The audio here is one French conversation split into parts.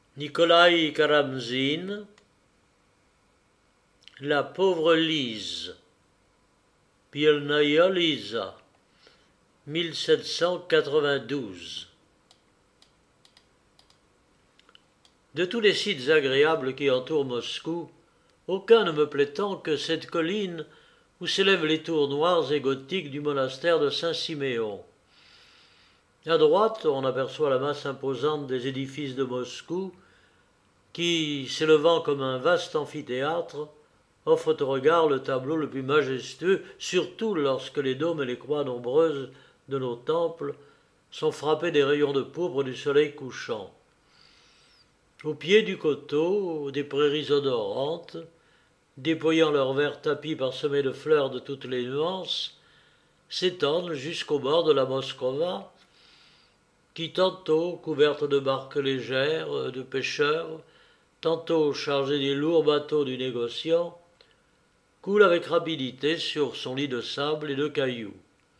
Nikolai Karamzine, La pauvre Lise, Pielnaya Lisa, 1792. De tous les sites agréables qui entourent Moscou, aucun ne me plaît tant que cette colline où s'élèvent les tours noires et gothiques du monastère de Saint-Siméon. À droite, on aperçoit la masse imposante des édifices de Moscou qui, s'élevant comme un vaste amphithéâtre, offrent au regard le tableau le plus majestueux, surtout lorsque les dômes et les croix nombreuses de nos temples sont frappés des rayons de pourpre du soleil couchant. Au pied du coteau, des prairies odorantes, déployant leurs verts tapis parsemés de fleurs de toutes les nuances, s'étendent jusqu'au bord de la Moskova, qui tantôt couverte de barques légères, de pêcheurs, tantôt chargée des lourds bateaux du négociant, coule avec rapidité sur son lit de sable et de cailloux.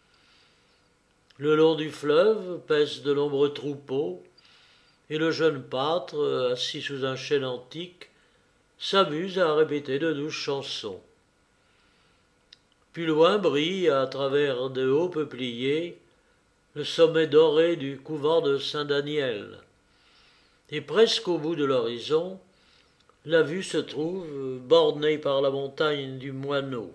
Le long du fleuve paissent de nombreux troupeaux, et le jeune pâtre, assis sous un chêne antique, s'amuse à répéter de douces chansons. Plus loin brille, à travers de hauts peupliers, le sommet doré du couvent de Saint-Daniel. Et presque au bout de l'horizon, la vue se trouve bornée par la montagne du Moineau.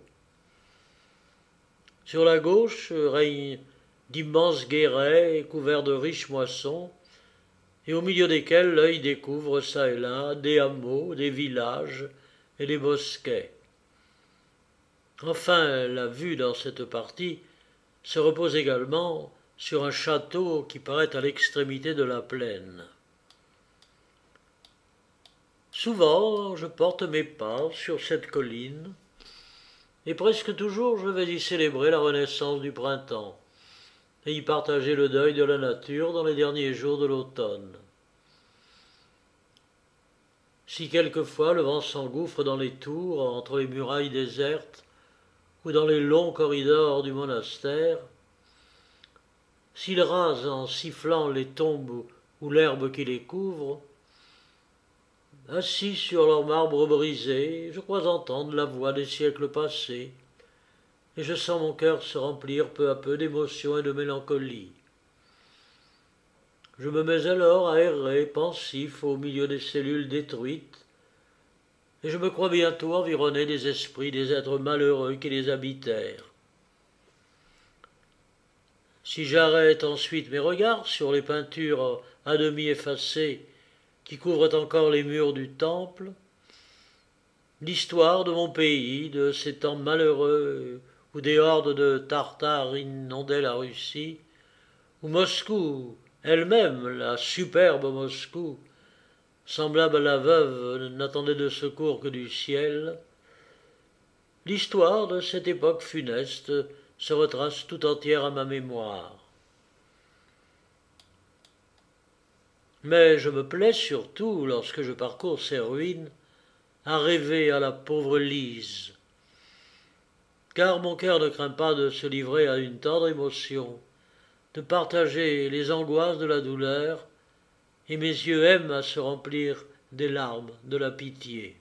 Sur la gauche règnent d'immenses guérets couverts de riches moissons, et au milieu desquels l'œil découvre çà et là des hameaux, des villages et des bosquets. Enfin, la vue dans cette partie se repose également sur un château qui paraît à l'extrémité de la plaine. Souvent, je porte mes pas sur cette colline, et presque toujours je vais y célébrer la renaissance du printemps, et y partager le deuil de la nature dans les derniers jours de l'automne. Si quelquefois le vent s'engouffre dans les tours, entre les murailles désertes, ou dans les longs corridors du monastère, s'il rase en sifflant les tombes ou l'herbe qui les couvre, assis sur leur marbre brisé, je crois entendre la voix des siècles passés, et je sens mon cœur se remplir peu à peu d'émotion et de mélancolie. Je me mets alors à errer pensif au milieu des cellules détruites, et je me crois bientôt environné des esprits des êtres malheureux qui les habitèrent. Si j'arrête ensuite mes regards sur les peintures à demi effacées qui couvrent encore les murs du temple, l'histoire de mon pays, de ces temps malheureux où des hordes de Tartares inondaient la Russie, où Moscou elle-même, la superbe Moscou, semblable à la veuve, n'attendait de secours que du ciel, l'histoire de cette époque funeste se retrace tout entière à ma mémoire. Mais je me plais surtout, lorsque je parcours ces ruines, à rêver à la pauvre Lise, car mon cœur ne craint pas de se livrer à une tendre émotion, de partager les angoisses de la douleur, et mes yeux aiment à se remplir des larmes de la pitié.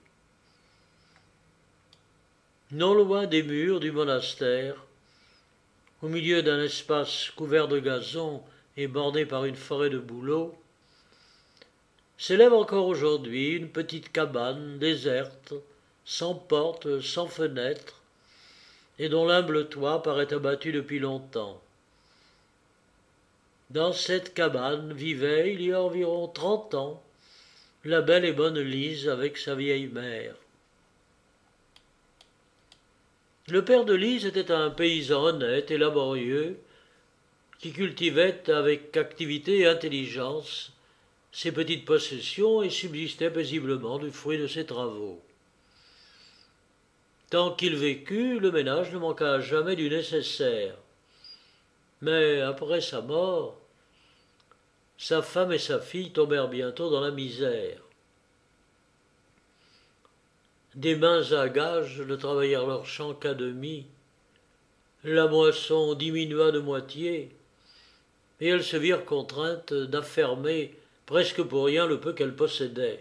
Non loin des murs du monastère, au milieu d'un espace couvert de gazon et borné par une forêt de bouleaux, s'élève encore aujourd'hui une petite cabane déserte, sans porte, sans fenêtre, et dont l'humble toit paraît abattu depuis longtemps. Dans cette cabane vivait, il y a environ 30 ans, la belle et bonne Lise avec sa vieille mère. Le père de Lise était un paysan honnête et laborieux, qui cultivait avec activité et intelligence ses petites possessions et subsistait paisiblement du fruit de ses travaux. Tant qu'il vécut, le ménage ne manqua jamais du nécessaire. Mais après sa mort, sa femme et sa fille tombèrent bientôt dans la misère. Des mains à gages ne travaillèrent leurs champs qu'à demi, la moisson diminua de moitié, et elles se virent contraintes d'affermer presque pour rien le peu qu'elle possédait.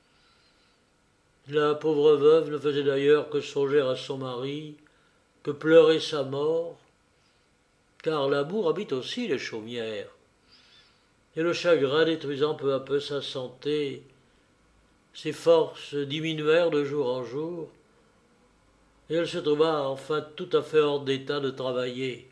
La pauvre veuve ne faisait d'ailleurs que songer à son mari, que pleurer sa mort, car l'amour habite aussi les chaumières, et le chagrin détruisant peu à peu sa santé, ses forces diminuèrent de jour en jour, et elle se trouva enfin tout à fait hors d'état de travailler.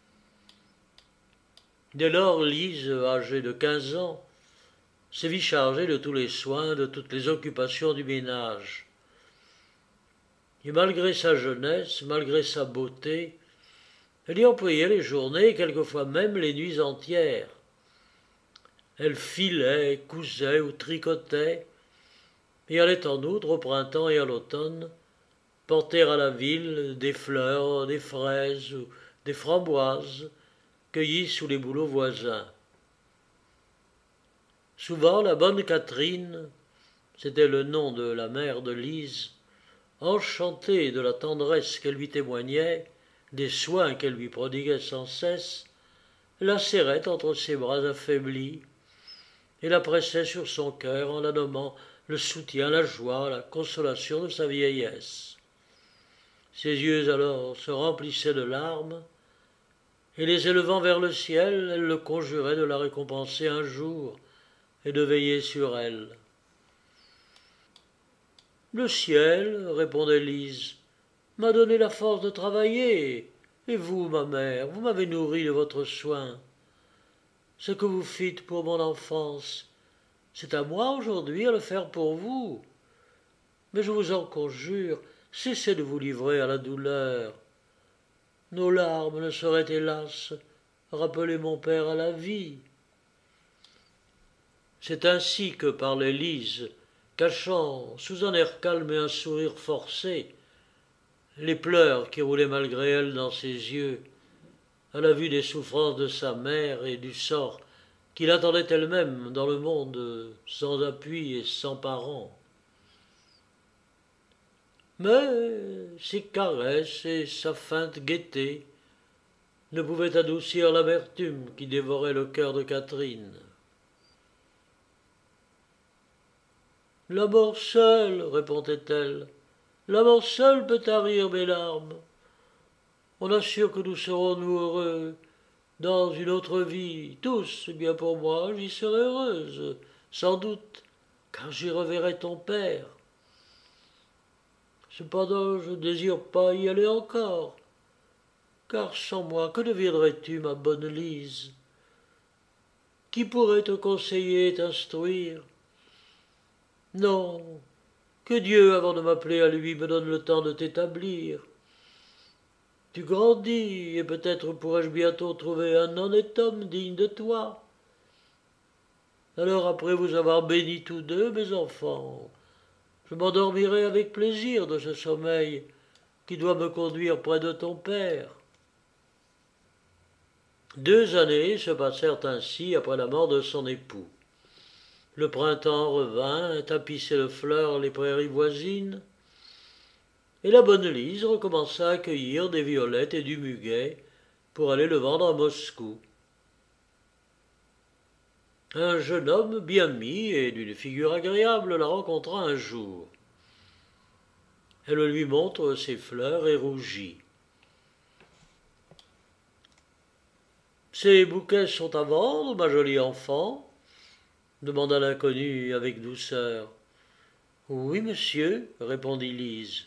Dès lors, Lise, âgée de 15 ans, se vit chargée de tous les soins, de toutes les occupations du ménage. Et malgré sa jeunesse, malgré sa beauté, elle y employait les journées et quelquefois même les nuits entières. Elle filait, cousait ou tricotait, et allait en outre au printemps et à l'automne porter à la ville des fleurs, des fraises ou des framboises cueillies sous les bouleaux voisins. Souvent la bonne Catherine, c'était le nom de la mère de Lise, enchantée de la tendresse qu'elle lui témoignait, des soins qu'elle lui prodiguait sans cesse, la serrait entre ses bras affaiblis et la pressait sur son cœur en la nommant le soutien, la joie, la consolation de sa vieillesse. Ses yeux alors se remplissaient de larmes, et les élevant vers le ciel, elle le conjurait de la récompenser un jour et de veiller sur elle. Le ciel, répondait Lise, m'a donné la force de travailler, et vous, ma mère, vous m'avez nourri de votre soin. Ce que vous fîtes pour mon enfance, c'est à moi aujourd'hui à le faire pour vous. Mais je vous en conjure, cessez de vous livrer à la douleur. Nos larmes ne sauraient, hélas, rappeler mon père à la vie. C'est ainsi que parlait Lise, cachant, sous un air calme et un sourire forcé, les pleurs qui roulaient malgré elle dans ses yeux, à la vue des souffrances de sa mère et du sort qui l'attendait elle-même dans le monde sans appui et sans parents. Mais ses caresses et sa feinte gaieté ne pouvaient adoucir l'amertume qui dévorait le cœur de Catherine. La mort seule, répondait-elle, la mort seule peut tarir mes larmes. On assure que nous serons, nous, heureux dans une autre vie, tous, et bien pour moi, j'y serai heureuse, sans doute, car j'y reverrai ton père. Cependant, je ne désire pas y aller encore, car sans moi, que deviendrais-tu, ma bonne Lise? Qui pourrait te conseiller et t'instruire? Non, que Dieu, avant de m'appeler à lui, me donne le temps de t'établir. Tu grandis, et peut-être pourrai-je bientôt trouver un honnête homme digne de toi. Alors, après vous avoir bénis tous deux, mes enfants, je m'endormirai avec plaisir de ce sommeil qui doit me conduire près de ton père. 2 années se passèrent ainsi après la mort de son époux. Le printemps revint, tapissait de fleurs les prairies voisines, et la bonne Lise recommença à cueillir des violettes et du muguet pour aller le vendre à Moscou. Un jeune homme bien mis et d'une figure agréable la rencontra un jour. Elle lui montre ses fleurs et rougit. « Ces bouquets sont à vendre, ma jolie enfant ?» demanda l'inconnu avec douceur. « Oui, monsieur, » répondit Lise.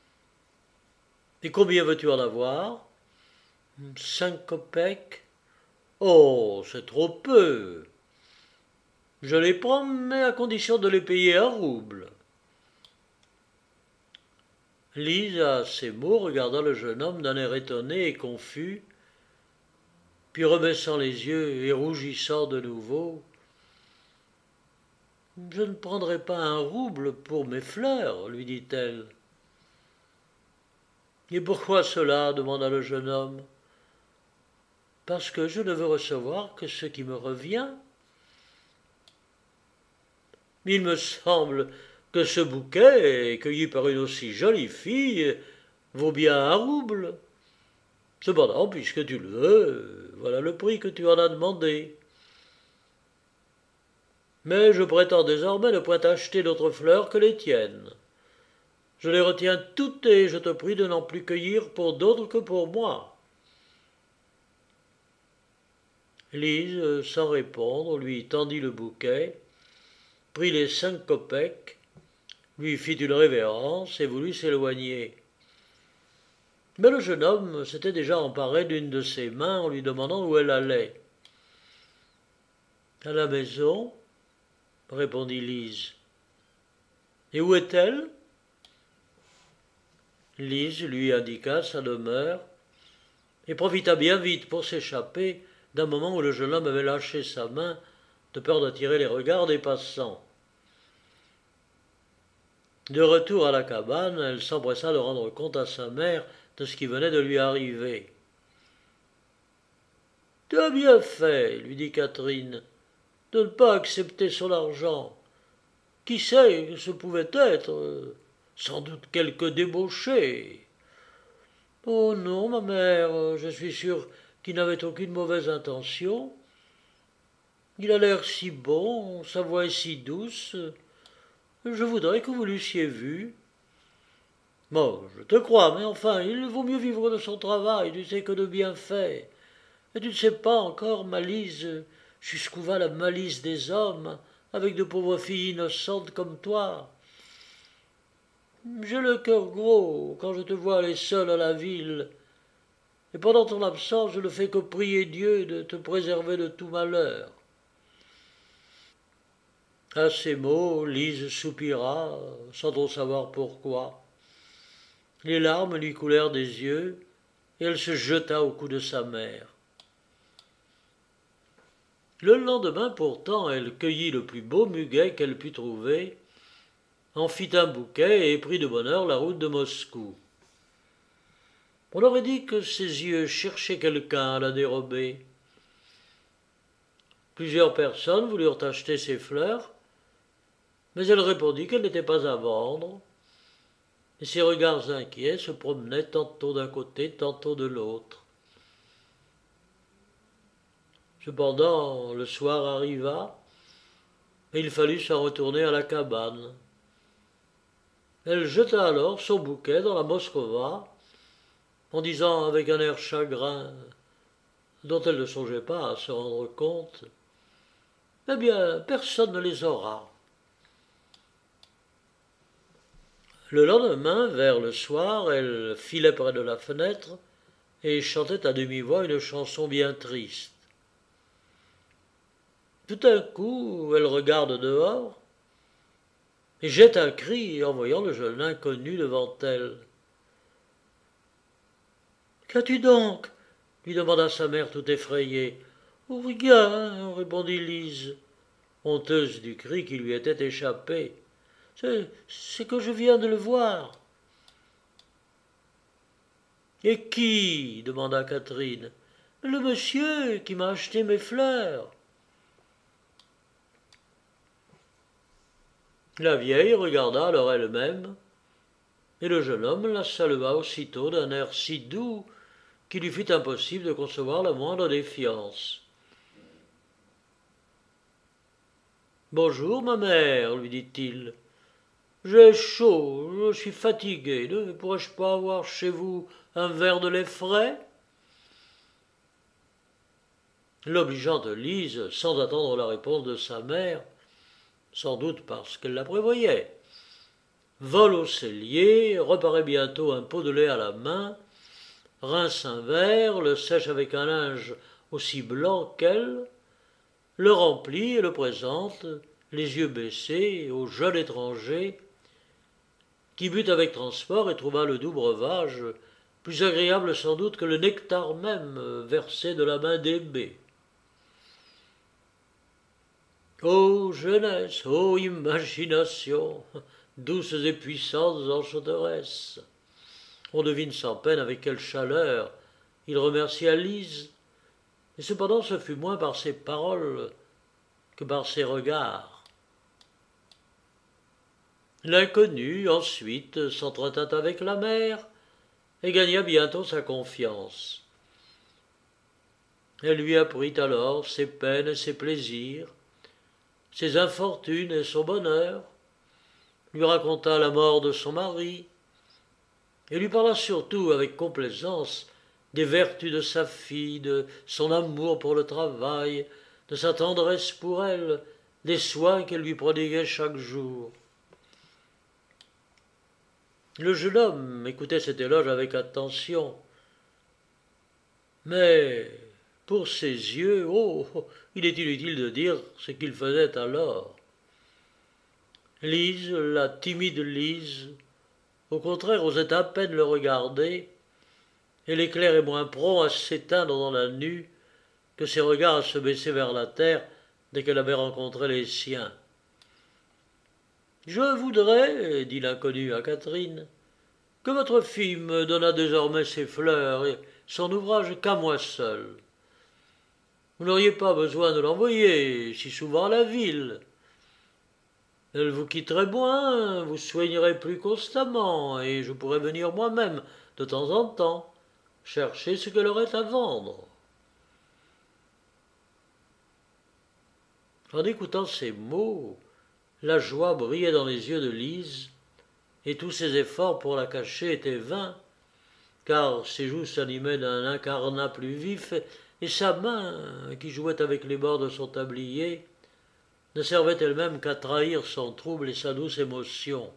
« Et combien veux-tu en avoir ?»« 5 kopecks. »« Oh, c'est trop peu. Je les prends, mais à condition de les payer 1 rouble. » Lise, à ces mots, regarda le jeune homme d'un air étonné et confus, puis rebaissant les yeux et rougissant de nouveau, « Je ne prendrai pas 1 rouble pour mes fleurs, lui dit-elle. « Et pourquoi cela ? Demanda le jeune homme. « Parce que je ne veux recevoir que ce qui me revient. Il me semble que ce bouquet, cueilli par une aussi jolie fille, vaut bien 1 rouble. Cependant, puisque tu le veux, voilà le prix que tu en as demandé. » Mais je prétends désormais ne point acheter d'autres fleurs que les tiennes. Je les retiens toutes et je te prie de n'en plus cueillir pour d'autres que pour moi. » Lise, sans répondre, lui tendit le bouquet, prit les 5 kopeks, lui fit une révérence et voulut s'éloigner. Mais le jeune homme s'était déjà emparé d'une de ses mains en lui demandant où elle allait. « À la maison, » répondit Lise. « Et où est-elle » Lise lui indiqua sa demeure et profita bien vite pour s'échapper d'un moment où le jeune homme avait lâché sa main de peur d'attirer les regards des passants. De retour à la cabane, elle s'empressa de rendre compte à sa mère de ce qui venait de lui arriver. « Tu as bien fait, » lui dit Catherine, « de ne pas accepter son argent. Qui sait ce pouvait être sans doute quelque débauché. » « Oh non, ma mère, je suis sûre qu'il n'avait aucune mauvaise intention. Il a l'air si bon, sa voix est si douce. Je voudrais que vous l'eussiez vu. » « Bon, je te crois, mais enfin, il vaut mieux vivre de son travail, tu sais, que de bienfaits. Et tu ne sais pas encore, ma Lise, jusqu'où va la malice des hommes avec de pauvres filles innocentes comme toi. J'ai le cœur gros quand je te vois aller seule à la ville, et pendant ton absence, je ne fais que prier Dieu de te préserver de tout malheur. » À ces mots, Lise soupira, sans trop savoir pourquoi. Les larmes lui coulèrent des yeux, et elle se jeta au cou de sa mère. Le lendemain, pourtant, elle cueillit le plus beau muguet qu'elle put trouver, en fit un bouquet et prit de bonne heure la route de Moscou. On aurait dit que ses yeux cherchaient quelqu'un à la dérober. Plusieurs personnes voulurent acheter ses fleurs, mais elle répondit qu'elle n'était pas à vendre, et ses regards inquiets se promenaient tantôt d'un côté, tantôt de l'autre. Cependant, le soir arriva, et il fallut s'en retourner à la cabane. Elle jeta alors son bouquet dans la Moskova, en disant avec un air chagrin, dont elle ne songeait pas à se rendre compte, « Eh bien, personne ne les aura. » Le lendemain, vers le soir, elle filait près de la fenêtre et chantait à demi-voix une chanson bien triste. Tout d'un coup, elle regarde dehors et jette un cri en voyant le jeune inconnu devant elle. « Qu'as-tu donc » lui demanda sa mère tout effrayée. « Oh, rien, » répondit Lise, honteuse du cri qui lui était échappé. « C'est que je viens de le voir. »« Et qui ?» demanda Catherine. « Le monsieur qui m'a acheté mes fleurs. » La vieille regarda alors elle-même, et le jeune homme la salua aussitôt d'un air si doux qu'il lui fut impossible de concevoir la moindre défiance. « Bonjour, ma mère, » lui dit-il. « J'ai chaud, je suis fatigué, ne pourrais-je pas avoir chez vous un verre de lait frais ?» L'obligeante Lise, sans attendre la réponse de sa mère, sans doute parce qu'elle la prévoyait, vole au cellier, reparaît bientôt un pot de lait à la main, rince un verre, le sèche avec un linge aussi blanc qu'elle, le remplit et le présente, les yeux baissés, au jeune étranger, qui but avec transport et trouva le doux breuvage plus agréable sans doute que le nectar même versé de la main d'Hébé. Ô jeunesse, ô imagination, douces et puissantes enchanteresses! On devine sans peine avec quelle chaleur il remercia Lise, et cependant ce fut moins par ses paroles que par ses regards. L'inconnu, ensuite, s'entretint avec la mère et gagna bientôt sa confiance. Elle lui apprit alors ses peines et ses plaisirs, ses infortunes et son bonheur, lui raconta la mort de son mari, et lui parla surtout avec complaisance des vertus de sa fille, de son amour pour le travail, de sa tendresse pour elle, des soins qu'elle lui prodiguait chaque jour. Le jeune homme écoutait cet éloge avec attention, mais pour ses yeux, il est inutile de dire ce qu'il faisait alors. Lise, la timide Lise, au contraire, osait à peine le regarder, et l'éclair est moins prompt à s'éteindre dans la nue que ses regards à se baisser vers la terre dès qu'elle avait rencontré les siens. « Je voudrais, dit l'inconnu à Catherine, que votre fille me donnât désormais ses fleurs et son ouvrage qu'à moi seul. Vous n'auriez pas besoin de l'envoyer si souvent à la ville. Elle vous quitterait moins, vous soignerait plus constamment, et je pourrais venir moi-même, de temps en temps, chercher ce qu'elle aurait à vendre. » En écoutant ces mots, la joie brillait dans les yeux de Lise, et tous ses efforts pour la cacher étaient vains, car ses joues s'animaient d'un incarnat plus vif, et sa main, qui jouait avec les bords de son tablier, ne servait elle-même qu'à trahir son trouble et sa douce émotion.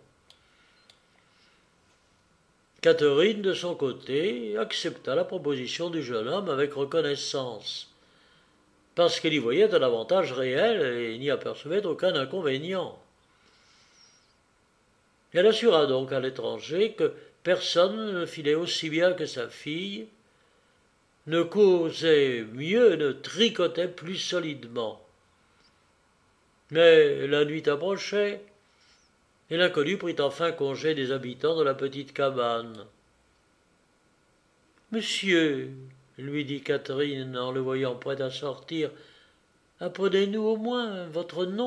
Catherine, de son côté, accepta la proposition du jeune homme avec reconnaissance, parce qu'elle y voyait un avantage réel et n'y apercevait aucun inconvénient. Elle assura donc à l'étranger que personne ne filait aussi bien que sa fille, ne causait mieux, ne tricotait plus solidement. Mais la nuit approchait, et l'inconnu prit enfin congé des habitants de la petite cabane. « Monsieur, lui dit Catherine en le voyant prêt à sortir, apprenez-nous au moins votre nom. »«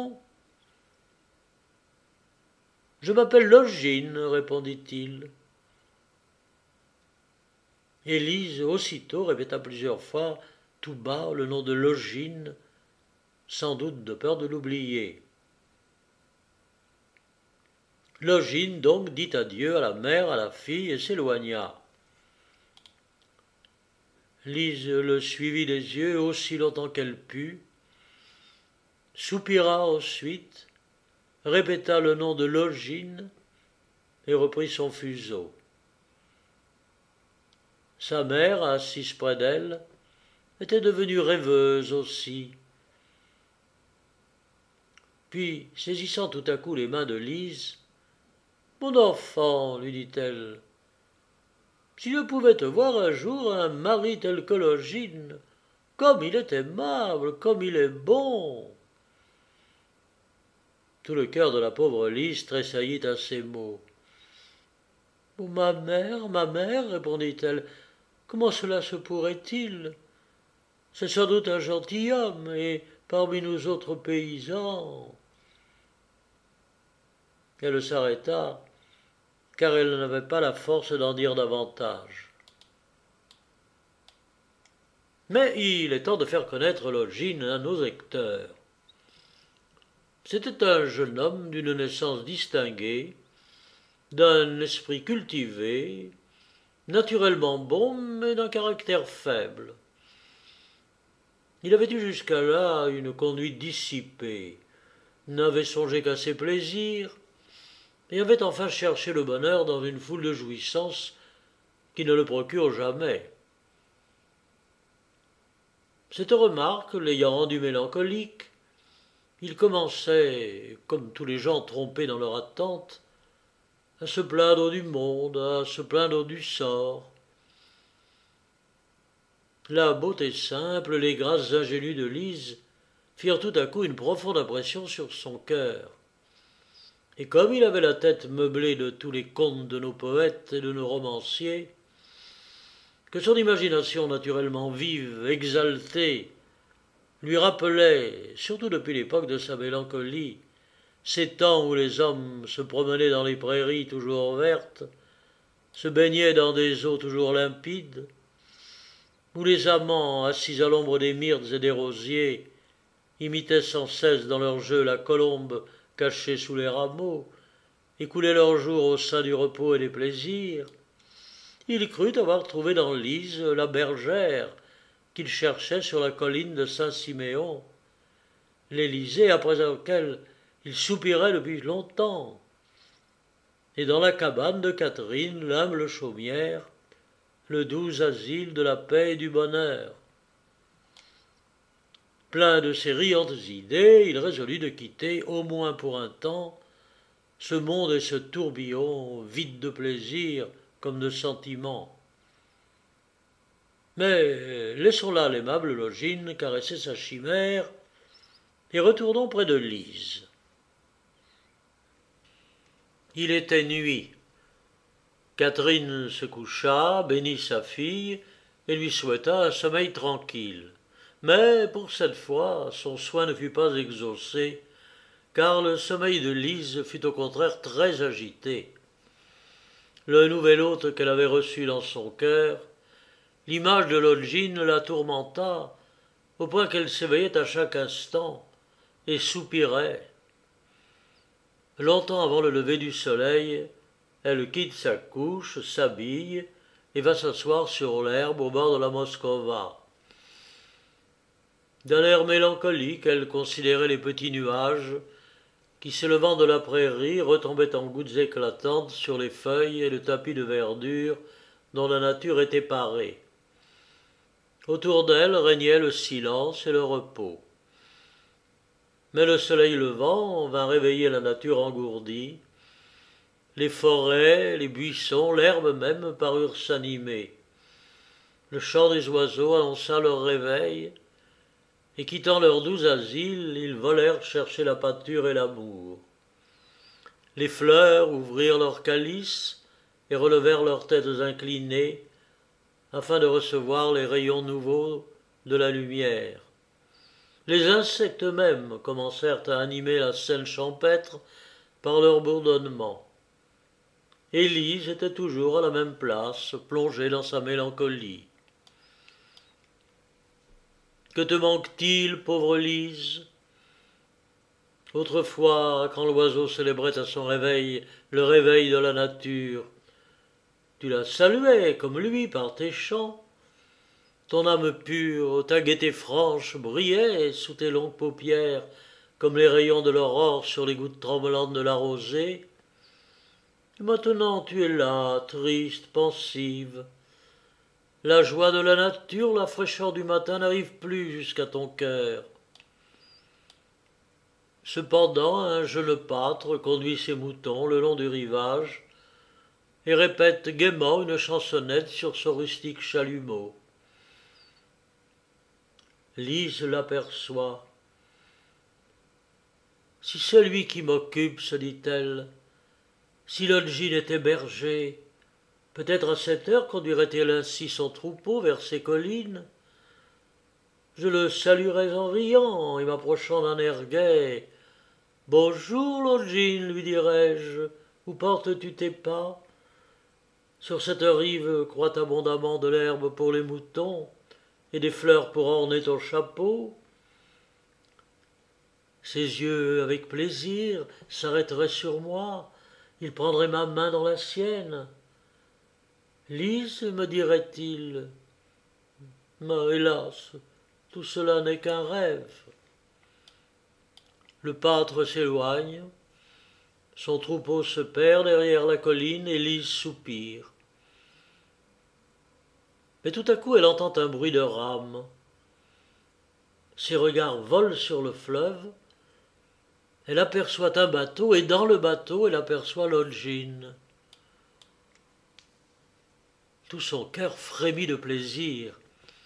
Je m'appelle Longine, répondit-il. Élise aussitôt répéta plusieurs fois tout bas le nom de Longine, sans doute de peur de l'oublier. Longine donc dit adieu à la mère, à la fille, et s'éloigna. Lise le suivit des yeux aussi longtemps qu'elle put, soupira ensuite, répéta le nom de Longine et reprit son fuseau. Sa mère, assise près d'elle, était devenue rêveuse aussi. Puis, saisissant tout à coup les mains de Lise, « Mon enfant, lui dit-elle, si je pouvais te voir un jour un mari tel que Longine, comme il est aimable, comme il est bon !» Tout le cœur de la pauvre Lise tressaillit à ces mots. « Oh, ma mère, répondit-elle, comment cela se pourrait-il? C'est sans doute un gentilhomme, et parmi nous autres paysans. » Elle s'arrêta, car elle n'avait pas la force d'en dire davantage. Mais il est temps de faire connaître Longine à nos lecteurs. C'était un jeune homme d'une naissance distinguée, d'un esprit cultivé, naturellement bon, mais d'un caractère faible. Il avait eu jusqu'à là une conduite dissipée, n'avait songé qu'à ses plaisirs, et avait enfin cherché le bonheur dans une foule de jouissances qui ne le procurent jamais. Cette remarque l'ayant rendu mélancolique, il commençait, comme tous les gens trompés dans leur attente, à se plaindre du monde, à se plaindre du sort. La beauté simple, les grâces ingénues de Lise firent tout à coup une profonde impression sur son cœur. Et comme il avait la tête meublée de tous les contes de nos poètes et de nos romanciers, que son imagination naturellement vive, exaltée, lui rappelait, surtout depuis l'époque de sa mélancolie, ces temps où les hommes se promenaient dans les prairies toujours vertes, se baignaient dans des eaux toujours limpides, où les amants, assis à l'ombre des myrtes et des rosiers, imitaient sans cesse dans leur jeu la colombe cachée sous les rameaux, écoulaient leurs jours au sein du repos et des plaisirs, il crut avoir trouvé dans Lise la bergère qu'il cherchait sur la colline de Saint-Siméon, l'Élysée après laquelle il soupirait depuis longtemps, et dans la cabane de Catherine, l'humble chaumière, le doux asile de la paix et du bonheur. Plein de ces riantes idées, il résolut de quitter, au moins pour un temps, ce monde et ce tourbillon vide de plaisir comme de sentiments. Mais laissons là l'aimable Longine caresser sa chimère et retournons près de Lise. Il était nuit. Catherine se coucha, bénit sa fille et lui souhaita un sommeil tranquille. Mais pour cette fois, son soin ne fut pas exaucé, car le sommeil de Lise fut au contraire très agité. Le nouvel hôte qu'elle avait reçu dans son cœur, l'image de Longine la tourmenta, au point qu'elle s'éveillait à chaque instant et soupirait. Longtemps avant le lever du soleil, elle quitte sa couche, s'habille et va s'asseoir sur l'herbe au bord de la Moskova. D'un air mélancolique, elle considérait les petits nuages qui, s'élevant de la prairie, retombaient en gouttes éclatantes sur les feuilles et le tapis de verdure dont la nature était parée. Autour d'elle régnait le silence et le repos. Mais le soleil levant vint réveiller la nature engourdie. Les forêts, les buissons, l'herbe même parurent s'animer. Le chant des oiseaux annonça leur réveil, et quittant leur doux asile, ils volèrent chercher la pâture et l'amour. Les fleurs ouvrirent leurs calices et relevèrent leurs têtes inclinées, afin de recevoir les rayons nouveaux de la lumière. Les insectes mêmes commencèrent à animer la scène champêtre par leur bourdonnement. Élise était toujours à la même place, plongée dans sa mélancolie. Que te manque-t-il, pauvre Lise? Autrefois, quand l'oiseau célébrait à son réveil le réveil de la nature, tu la saluais comme lui par tes chants. Ton âme pure, ta gaieté franche brillait sous tes longues paupières comme les rayons de l'aurore sur les gouttes tremblantes de la rosée. Maintenant tu es là, triste, pensive. La joie de la nature, la fraîcheur du matin n'arrive plus jusqu'à ton cœur. Cependant, un jeune pâtre conduit ses moutons le long du rivage et répète gaiement une chansonnette sur son rustique chalumeau. Lise l'aperçoit. Si celui qui m'occupe, se dit-elle, si Longine était berger, peut-être à cette heure conduirait-il ainsi son troupeau vers ses collines. Je le saluerais en riant et m'approchant d'un air gai. « Bonjour, Longine, lui dirais-je, où portes-tu tes pas? Sur cette rive croît abondamment de l'herbe pour les moutons et des fleurs pour orner ton chapeau. » Ses yeux, avec plaisir, s'arrêteraient sur moi. Il prendrait ma main dans la sienne. « Lise, me dirait-il, mais hélas, tout cela n'est qu'un rêve. » Le pâtre s'éloigne, son troupeau se perd derrière la colline et Lise soupire. Mais tout à coup elle entend un bruit de rames. Ses regards volent sur le fleuve. Elle aperçoit un bateau et dans le bateau elle aperçoit Longine. Tout son cœur frémit de plaisir.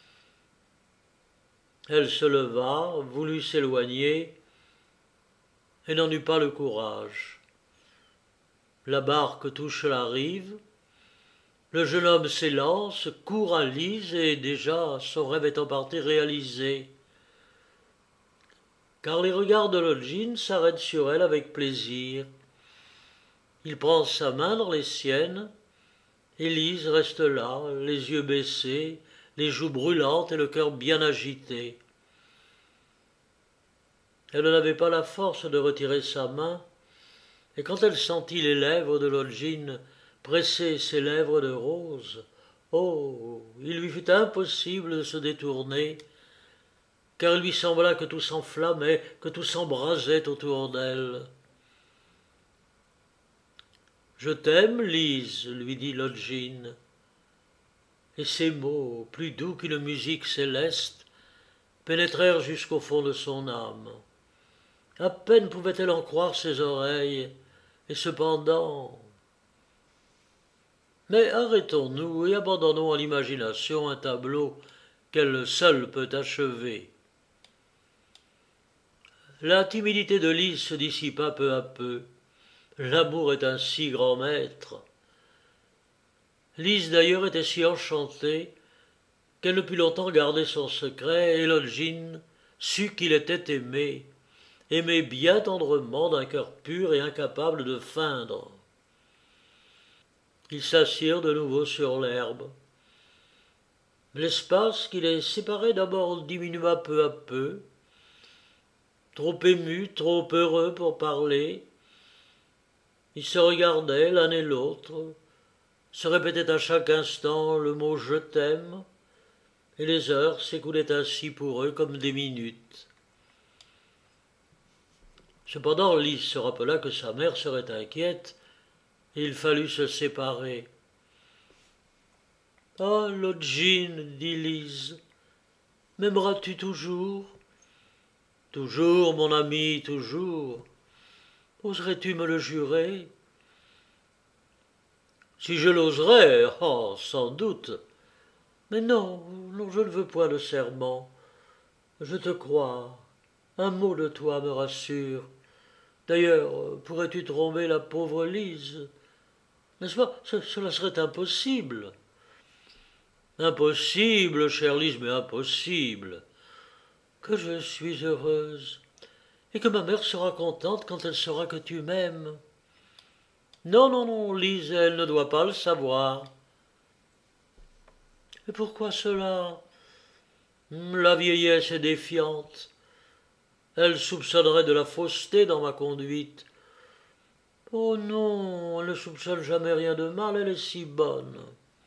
Elle se leva, voulut s'éloigner, et n'en eut pas le courage. La barque touche la rive, le jeune homme s'élance, court à Lise, et déjà son rêve est en partie réalisé. Car les regards de Longine s'arrêtent sur elle avec plaisir. Il prend sa main dans les siennes, et Lise reste là, les yeux baissés, les joues brûlantes et le cœur bien agité. Elle n'avait pas la force de retirer sa main, et quand elle sentit les lèvres de Lodgine presser ses lèvres de rose, oh, il lui fut impossible de se détourner, car il lui sembla que tout s'enflammait, que tout s'embrasait autour d'elle. « Je t'aime, Lise, lui dit Lodgine. Et ces mots, plus doux qu'une musique céleste, pénétrèrent jusqu'au fond de son âme. À peine pouvait-elle en croire ses oreilles, et cependant... Mais arrêtons-nous et abandonnons à l'imagination un tableau qu'elle seule peut achever. La timidité de Lise se dissipa peu à peu. L'amour est un si grand maître. Lise d'ailleurs était si enchantée qu'elle ne put longtemps garder son secret, et Lodgine sut qu'il était aimé, aimé bien tendrement d'un cœur pur et incapable de feindre. Ils s'assirent de nouveau sur l'herbe. L'espace qui les séparait d'abord diminua peu à peu. Trop émus, trop heureux pour parler, ils se regardaient l'un et l'autre, se répétaient à chaque instant le mot « je t'aime », et les heures s'écoulaient ainsi pour eux comme des minutes. Cependant, Lise se rappela que sa mère serait inquiète, et il fallut se séparer. « Ah, Lodgine, dit Lise, m'aimeras-tu toujours ?»« Toujours, mon ami, toujours. Oserais-tu me le jurer ?»« Si je l'oserais, oh, sans doute. Mais non, non, je ne veux point de serment. Je te crois. Un mot de toi me rassure. D'ailleurs, pourrais-tu tromper la pauvre Lise? N'est-ce pas? Cela serait impossible. » « Impossible, chère Lise, mais impossible. Que je suis heureuse, et que ma mère sera contente quand elle saura que tu m'aimes. » « Non, non, non, Lise, elle ne doit pas le savoir. » « Et pourquoi cela? La vieillesse est défiante. Elle soupçonnerait de la fausseté dans ma conduite. » « Oh non, elle ne soupçonne jamais rien de mal, elle est si bonne. »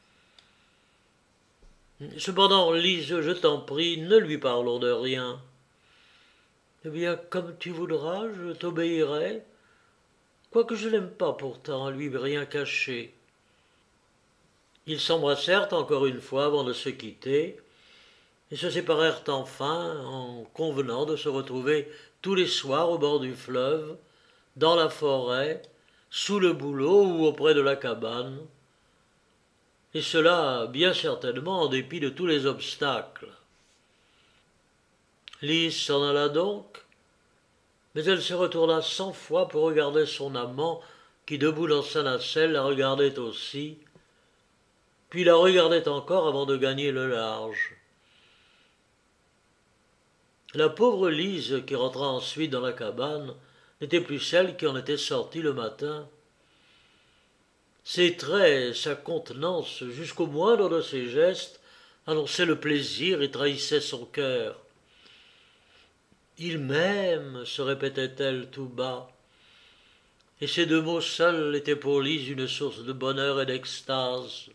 « Cependant, Lise, je t'en prie, ne lui parlons de rien. »« Eh bien, comme tu voudras, je t'obéirai, quoique je n'aime pas pourtant à lui rien cacher. » Ils s'embrassèrent encore une fois avant de se quitter, et se séparèrent enfin en convenant de se retrouver tous les soirs au bord du fleuve, dans la forêt, sous le bouleau ou auprès de la cabane, et cela bien certainement en dépit de tous les obstacles. Lise s'en alla donc, mais elle se retourna 100 fois pour regarder son amant qui, debout dans sa nacelle, la regardait aussi, puis la regardait encore avant de gagner le large. La pauvre Lise, qui rentra ensuite dans la cabane, n'était plus celle qui en était sortie le matin. Ses traits, sa contenance, jusqu'au moindre de ses gestes, annonçaient le plaisir et trahissaient son cœur. « Il m'aime » se répétait-elle tout bas, et ces deux mots seuls étaient pour Lise une source de bonheur et d'extase.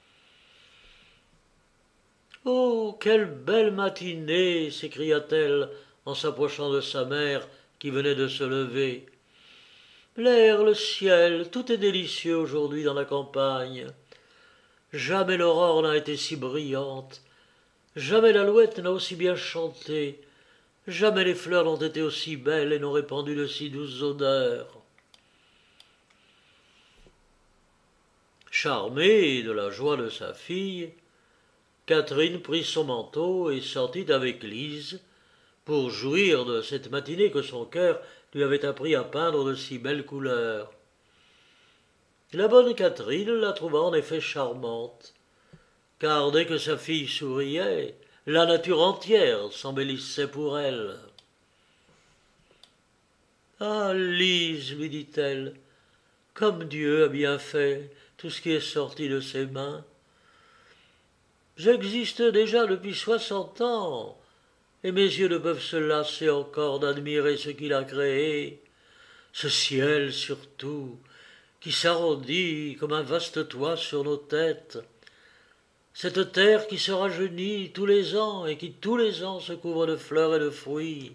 « Oh, quelle belle matinée » s'écria-t-elle en s'approchant de sa mère qui venait de se lever. « L'air, le ciel, tout est délicieux aujourd'hui dans la campagne. Jamais l'aurore n'a été si brillante, jamais l'alouette n'a aussi bien chanté, jamais les fleurs n'ont été aussi belles et n'ont répandu de si douces odeurs. » Charmée de la joie de sa fille, Catherine prit son manteau et sortit avec Lise pour jouir de cette matinée que son cœur lui avait appris à peindre de si belles couleurs. La bonne Catherine la trouva en effet charmante, car dès que sa fille souriait, la nature entière s'embellissait pour elle. « Ah, Lise, lui dit-elle, comme Dieu a bien fait tout ce qui est sorti de ses mains. J'existe déjà depuis 60 ans, et mes yeux ne peuvent se lasser encore d'admirer ce qu'il a créé, ce ciel surtout, qui s'arrondit comme un vaste toit sur nos têtes, cette terre qui se rajeunit tous les ans et qui tous les ans se couvre de fleurs et de fruits.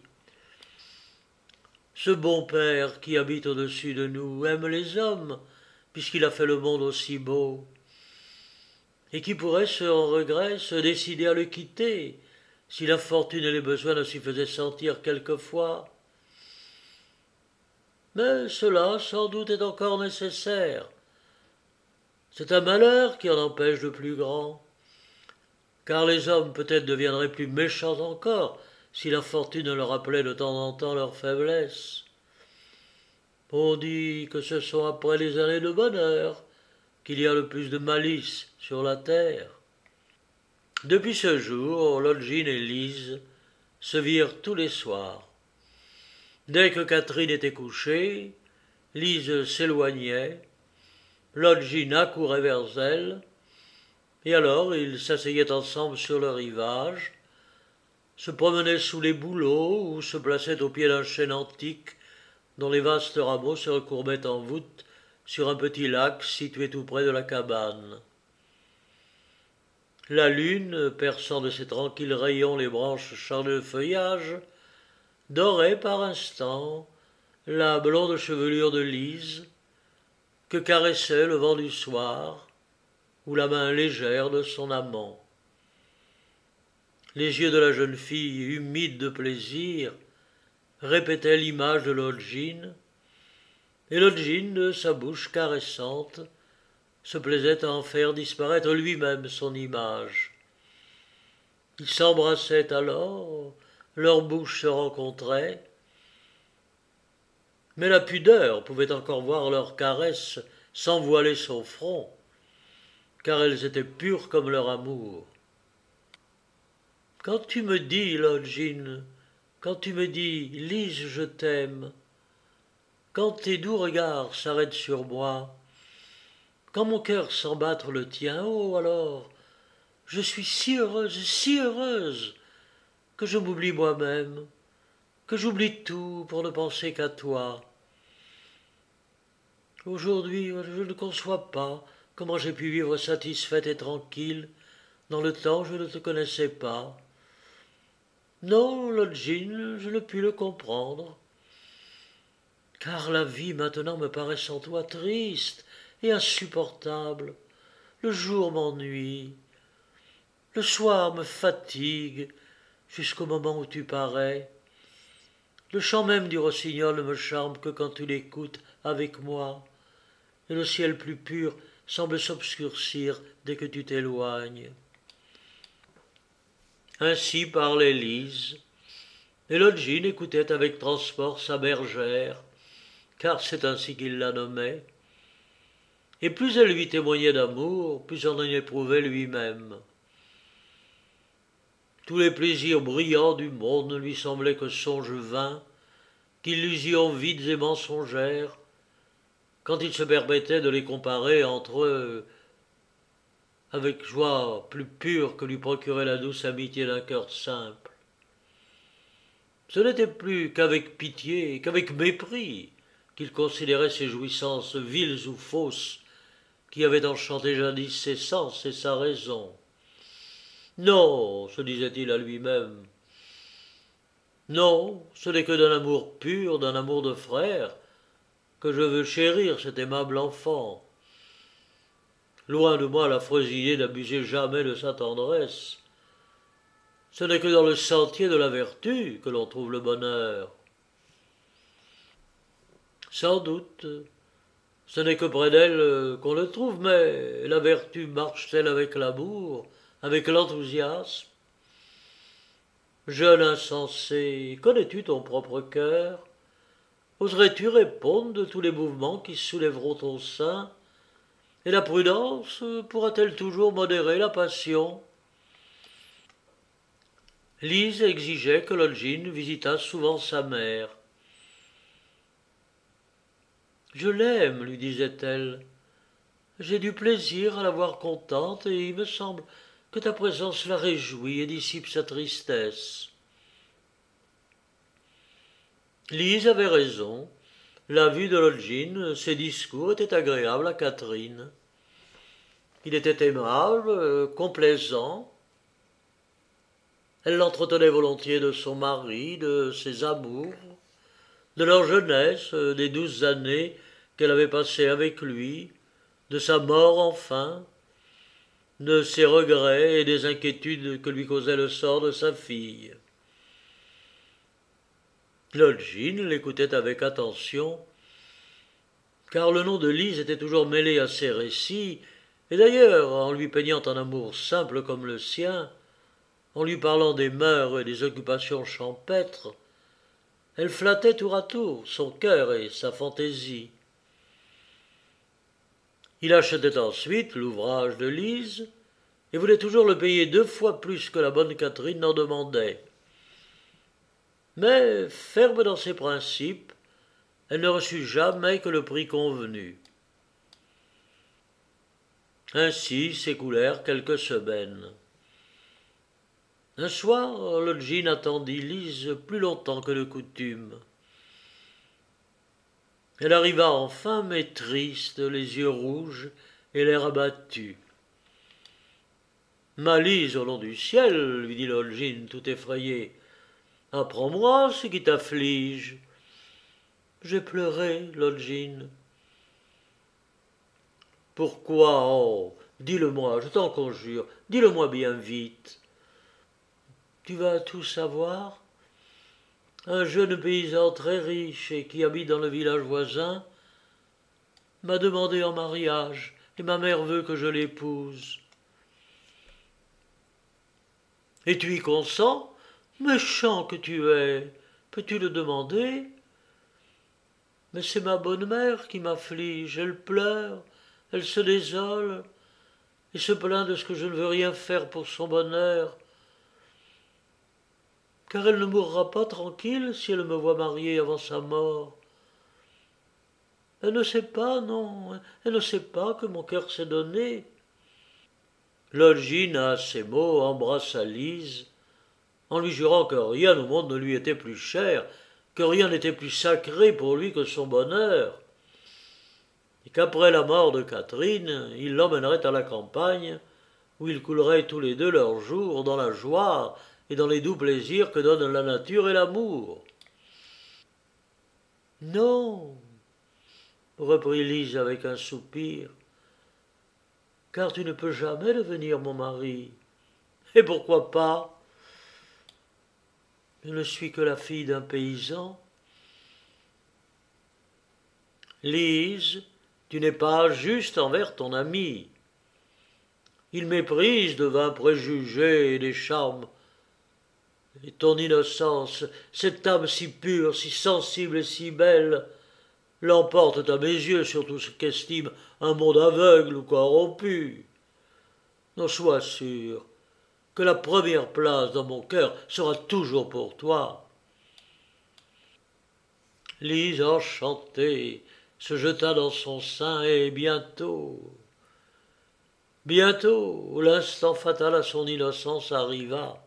Ce bon Père qui habite au-dessus de nous aime les hommes, puisqu'il a fait le monde aussi beau, et qui pourrait, sans regret, se décider à le quitter, si la fortune et les besoins ne s'y faisaient sentir quelquefois. Mais cela, sans doute, est encore nécessaire. C'est un malheur qui en empêche le plus grand, car les hommes peut-être deviendraient plus méchants encore si la fortune leur rappelait de temps en temps leur faiblesse. On dit que ce sont après les années de bonheur qu'il y a le plus de malice sur la terre. Depuis ce jour, Lodgin et Lise se virent tous les soirs. Dès que Catherine était couchée, Lise s'éloignait, Lodgin accourait vers elle, et alors ils s'asseyaient ensemble sur le rivage, se promenaient sous les bouleaux ou se plaçaient au pied d'un chêne antique dont les vastes rameaux se recourbaient en voûte sur un petit lac situé tout près de la cabane. La lune, perçant de ses tranquilles rayons les branches charnues de feuillage, dorait par instants la blonde chevelure de Lise, que caressait le vent du soir, ou la main légère de son amant. Les yeux de la jeune fille, humides de plaisir, répétaient l'image de Lodgin, et Lodgin, de sa bouche caressante, se plaisait à en faire disparaître lui-même son image. Ils s'embrassaient alors, leurs bouches se rencontraient, mais la pudeur pouvait encore voir leurs caresses sans voiler son front, car elles étaient pures comme leur amour. Quand tu me dis, Lodgin, quand tu me dis, Lise, je t'aime, quand tes doux regards s'arrêtent sur moi, quand mon cœur sent battre le tien, oh alors, je suis si heureuse, que je m'oublie moi-même, que j'oublie tout pour ne penser qu'à toi. Aujourd'hui, je ne conçois pas comment j'ai pu vivre satisfaite et tranquille dans le temps où je ne te connaissais pas. Non, Lodgin, je ne puis le comprendre, car la vie maintenant me paraît sans toi triste et insupportable. Le jour m'ennuie, le soir me fatigue, jusqu'au moment où tu parais. Le chant même du rossignol ne me charme que quand tu l'écoutes avec moi, et le ciel plus pur semble s'obscurcir dès que tu t'éloignes. Ainsi parlait Lise, et Lodgin écoutait avec transport sa bergère, car c'est ainsi qu'il la nommait, et plus elle lui témoignait d'amour, plus on en éprouvait lui-même. Tous les plaisirs brillants du monde ne lui semblaient que songes vains, qu'illusions vides et mensongères, quand il se permettait de les comparer entre eux avec joie plus pure que lui procurait la douce amitié d'un cœur simple. Ce n'était plus qu'avec pitié, qu'avec mépris, qu'il considérait ces jouissances viles ou fausses qui avaient enchanté jadis ses sens et sa raison. Non, se disait-il à lui-même, non, ce n'est que d'un amour pur, d'un amour de frère, que je veux chérir cet aimable enfant. Loin de moi l'affreuse idée d'abuser jamais de sa tendresse. Ce n'est que dans le sentier de la vertu que l'on trouve le bonheur. Sans doute, ce n'est que près d'elle qu'on le trouve, mais la vertu marche-t-elle avec l'amour, avec l'enthousiasme? Jeune insensé, connais-tu ton propre cœur? Oserais-tu répondre de tous les mouvements qui soulèveront ton sein? Et la prudence pourra-t-elle toujours modérer la passion? Lise exigeait que Lodgin visitât souvent sa mère. Je l'aime, lui disait-elle. J'ai du plaisir à la voir contente, et il me semble que ta présence la réjouit et dissipe sa tristesse. Lise avait raison. La vue de Lodgin, ses discours étaient agréables à Catherine. Il était aimable, complaisant. Elle l'entretenait volontiers de son mari, de ses amours, de leur jeunesse, des 12 années qu'elle avait passées avec lui, de sa mort enfin, de ses regrets et des inquiétudes que lui causait le sort de sa fille. Lodgin l'écoutait avec attention, car le nom de Lise était toujours mêlé à ses récits, et d'ailleurs, en lui peignant un amour simple comme le sien, en lui parlant des mœurs et des occupations champêtres, elle flattait tour à tour son cœur et sa fantaisie. Il achetait ensuite l'ouvrage de Lise et voulait toujours le payer 2 fois plus que la bonne Catherine n'en demandait. Mais, ferme dans ses principes, elle ne reçut jamais que le prix convenu. Ainsi s'écoulèrent quelques semaines. Un soir, Lodgin attendit Lise plus longtemps que de coutume. Elle arriva enfin, mais triste, les yeux rouges et l'air abattu. « Ma Lise, au nom du ciel, lui dit Lodgin, tout effrayé, apprends-moi ce qui t'afflige. » J'ai pleuré, Lodgin. Pourquoi? Oh, dis-le-moi, je t'en conjure, dis-le-moi bien vite. Tu vas tout savoir? Un jeune paysan très riche et qui habite dans le village voisin m'a demandé en mariage et ma mère veut que je l'épouse. Et tu y consens? Méchant que tu es, peux-tu le demander? Mais c'est ma bonne mère qui m'afflige, elle pleure, elle se désole et se plaint de ce que je ne veux rien faire pour son bonheur. Car elle ne mourra pas tranquille si elle me voit mariée avant sa mort. Elle ne sait pas, non, elle ne sait pas que mon cœur s'est donné. Lodgin, à ces mots, embrassa Lise, en lui jurant que rien au monde ne lui était plus cher, que rien n'était plus sacré pour lui que son bonheur, et qu'après la mort de Catherine, il l'emmènerait à la campagne, où ils couleraient tous les deux leurs jours dans la joie et dans les doux plaisirs que donnent la nature et l'amour. Non, reprit Lise avec un soupir, car tu ne peux jamais devenir mon mari. Et pourquoi pas? Je ne suis que la fille d'un paysan. Lise, tu n'es pas juste envers ton ami. Il méprise de vains préjugés et des charmes. Et ton innocence, cette âme si pure, si sensible et si belle, l'emporte à mes yeux sur tout ce qu'estime un monde aveugle ou corrompu. Non, sois sûr que la première place dans mon cœur sera toujours pour toi. Lise, enchantée, se jeta dans son sein et bientôt, l'instant fatal à son innocence arriva.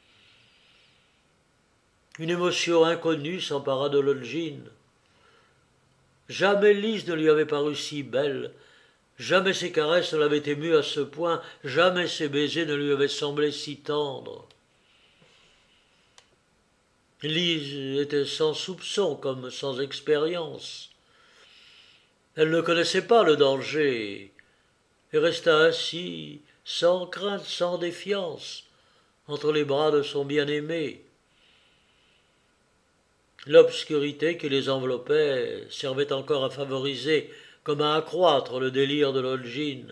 Une émotion inconnue s'empara de Lodgin. Jamais Lise ne lui avait paru si belle, jamais ses caresses ne l'avaient ému à ce point, jamais ses baisers ne lui avaient semblé si tendres. Lise était sans soupçon comme sans expérience. Elle ne connaissait pas le danger et resta ainsi, sans crainte, sans défiance, entre les bras de son bien-aimé. L'obscurité qui les enveloppait servait encore à favoriser comme à accroître le délire de Lodgin.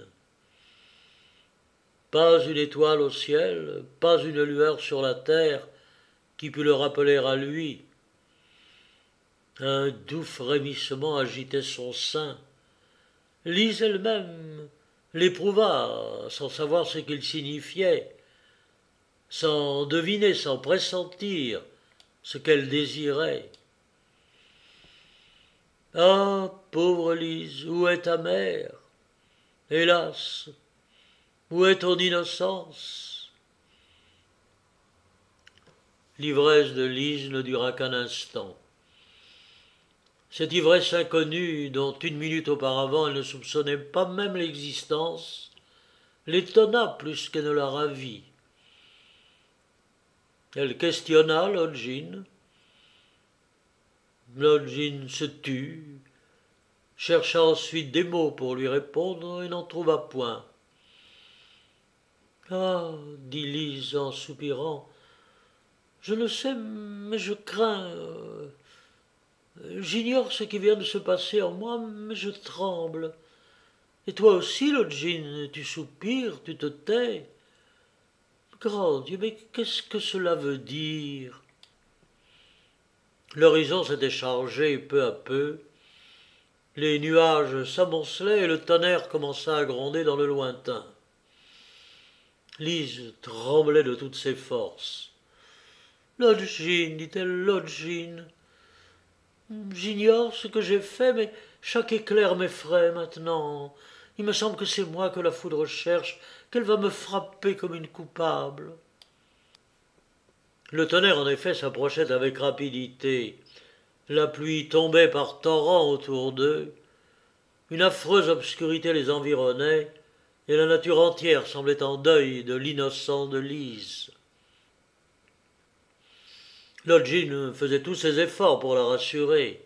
Pas une étoile au ciel, pas une lueur sur la terre qui pût le rappeler à lui. Un doux frémissement agitait son sein. Lise elle-même l'éprouva sans savoir ce qu'il signifiait, sans deviner, sans pressentir ce qu'elle désirait. Ah, pauvre Lise, où est ta mère? Hélas, où est ton innocence? L'ivresse de Lise ne dura qu'un instant. Cette ivresse inconnue, dont une minute auparavant elle ne soupçonnait pas même l'existence, l'étonna plus qu'elle ne la ravit. Elle questionna Lodgin. Lodgin se tut, chercha ensuite des mots pour lui répondre et n'en trouva point. Ah, dit Lise en soupirant, je ne sais, mais je crains. J'ignore ce qui vient de se passer en moi, mais je tremble. Et toi aussi, Lodgin, tu soupires, tu te tais. Grand Dieu, mais qu'est-ce que cela veut dire? L'horizon s'était chargé peu à peu, les nuages s'amoncelaient et le tonnerre commença à gronder dans le lointain. Lise tremblait de toutes ses forces. Lodgin, dit-elle, Lodgin. J'ignore ce que j'ai fait, mais chaque éclair m'effraie maintenant. Il me semble que c'est moi que la foudre cherche, qu'elle va me frapper comme une coupable. Le tonnerre, en effet, s'approchait avec rapidité. La pluie tombait par torrents autour d'eux. Une affreuse obscurité les environnait, et la nature entière semblait en deuil de l'innocent de Lise. Lodgin faisait tous ses efforts pour la rassurer.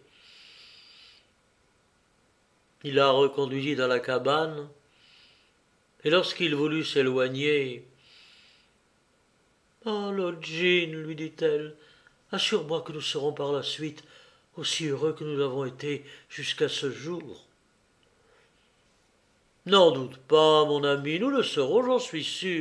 Il la reconduisit dans la cabane, et lorsqu'il voulut s'éloigner, « Ah, Lodgin, lui dit-elle, assure-moi que nous serons par la suite aussi heureux que nous l'avons été jusqu'à ce jour. » « N'en doute pas, mon ami, nous le serons, j'en suis sûr. »«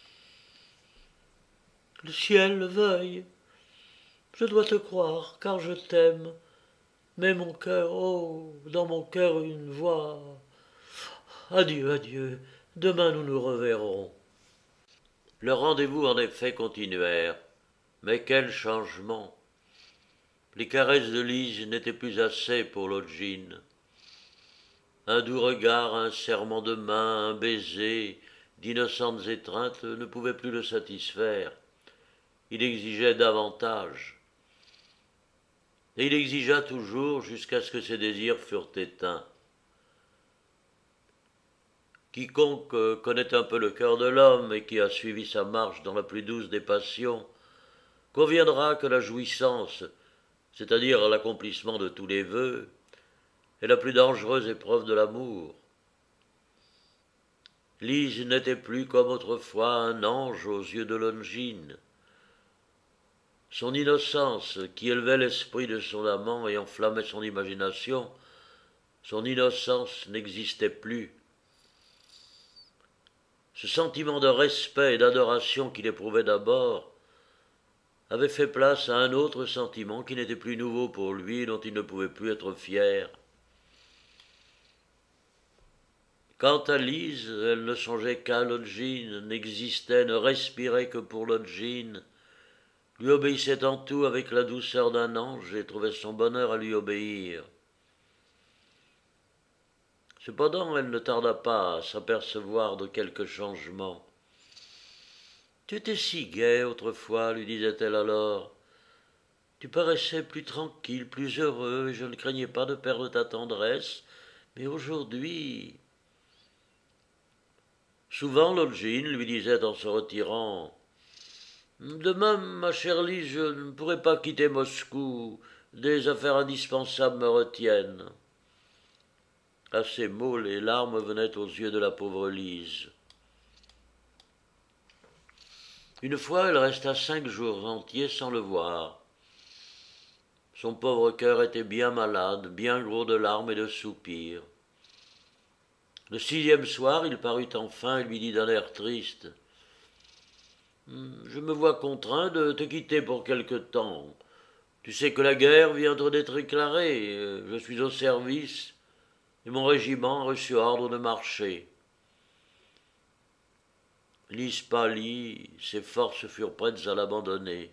Le ciel le veuille. Je dois te croire, car je t'aime. Mais mon cœur, oh, dans mon cœur une voix. Adieu, adieu, demain nous nous reverrons. » Leurs rendez-vous en effet continuèrent. Mais quel changement! Les caresses de Lise n'étaient plus assez pour Lodgin. Un doux regard, un serrement de main, un baiser, d'innocentes étreintes ne pouvaient plus le satisfaire. Il exigeait davantage. Et il exigea toujours jusqu'à ce que ses désirs furent éteints. Quiconque connaît un peu le cœur de l'homme et qui a suivi sa marche dans la plus douce des passions, conviendra que la jouissance, c'est-à-dire l'accomplissement de tous les vœux, est la plus dangereuse épreuve de l'amour. Lise n'était plus comme autrefois un ange aux yeux de Lodgin. Son innocence, qui élevait l'esprit de son amant et enflammait son imagination, son innocence n'existait plus. Ce sentiment de respect et d'adoration qu'il éprouvait d'abord avait fait place à un autre sentiment qui n'était plus nouveau pour lui et dont il ne pouvait plus être fier. Quant à Lise, elle ne songeait qu'à Lodgin, n'existait, ne respirait que pour Lodgin, lui obéissait en tout avec la douceur d'un ange et trouvait son bonheur à lui obéir. Cependant, elle ne tarda pas à s'apercevoir de quelque changement. « Tu étais si gai autrefois, lui disait-elle alors. Tu paraissais plus tranquille, plus heureux, et je ne craignais pas de perdre ta tendresse, mais aujourd'hui... » Souvent, Lodgin lui disait en se retirant « Demain, ma chère Lise, je ne pourrai pas quitter Moscou. Des affaires indispensables me retiennent. » À ces mots, les larmes venaient aux yeux de la pauvre Lise. Une fois, elle resta 5 jours entiers sans le voir. Son pauvre cœur était bien malade, bien gros de larmes et de soupirs. Le 6e soir, il parut enfin et lui dit d'un air triste « Je me vois contraint de te quitter pour quelque temps. Tu sais que la guerre vient d'être déclarée, je suis au service, et mon régiment a reçu ordre de marcher. » Lise pâlit, ses forces furent prêtes à l'abandonner.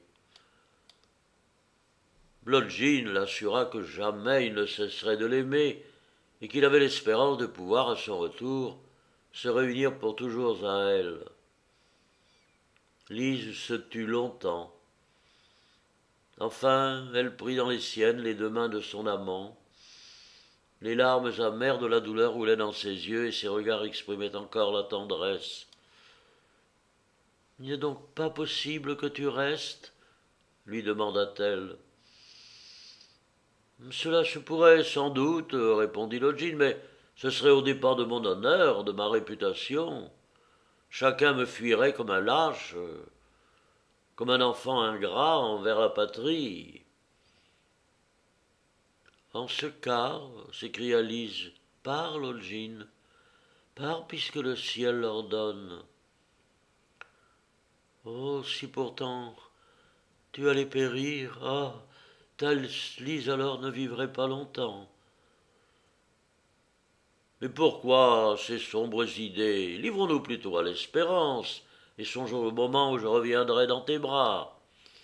Lodgin l'assura que jamais il ne cesserait de l'aimer, et qu'il avait l'espérance de pouvoir, à son retour, se réunir pour toujours à elle. Lise se tut longtemps. Enfin, elle prit dans les siennes les deux mains de son amant. Les larmes amères de la douleur roulaient dans ses yeux et ses regards exprimaient encore la tendresse. « Il n'est donc pas possible que tu restes ?» lui demanda-t-elle. « Cela se pourrait sans doute, répondit Lodgin, mais ce serait au départ de mon honneur, de ma réputation. Chacun me fuirait comme un lâche, comme un enfant ingrat envers la patrie. » En ce cas, s'écria Lise, pars, Lodgin, pars puisque le ciel l'ordonne. Oh, si pourtant tu allais périr, ah, ta Lise alors ne vivrait pas longtemps. Mais pourquoi ces sombres idées? Livrons-nous plutôt à l'espérance, et songeons au moment où je reviendrai dans tes bras.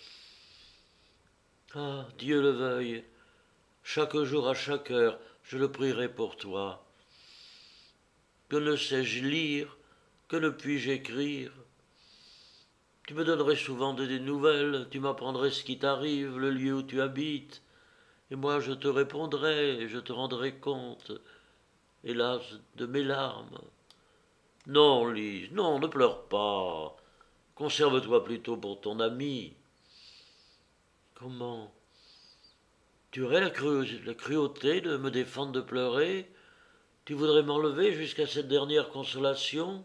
Ah, Dieu le veuille, chaque jour à chaque heure, je le prierai pour toi. Que ne sais-je lire, que ne puis-je écrire? Tu me donnerais souvent des nouvelles, tu m'apprendrais ce qui t'arrive, le lieu où tu habites, et moi je te répondrai, et je te rendrai compte, hélas, de mes larmes. Non, Lise, non, ne pleure pas. Conserve-toi plutôt pour ton ami. Comment? Tu aurais la cruauté de me défendre de pleurer? Tu voudrais m'enlever jusqu'à cette dernière consolation?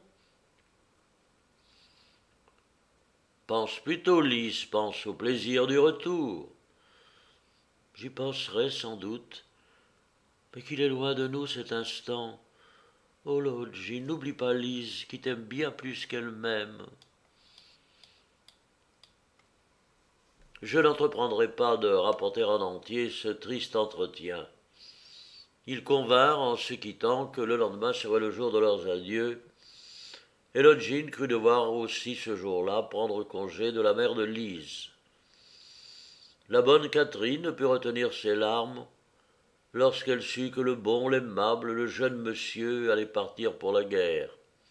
Pense plutôt, Lise, pense au plaisir du retour. J'y penserai sans doute, mais qu'il est loin de nous cet instant. Oh Lodge, n'oublie pas Lise, qui t'aime bien plus qu'elle m'aime. Je n'entreprendrai pas de rapporter en entier ce triste entretien. Ils convinrent en se quittant que le lendemain serait le jour de leurs adieux, et Lodgin crut devoir aussi ce jour-là prendre congé de la mère de Lise. La bonne Catherine ne put retenir ses larmes lorsqu'elle sut que le bon, l'aimable, le jeune monsieur allait partir pour la guerre.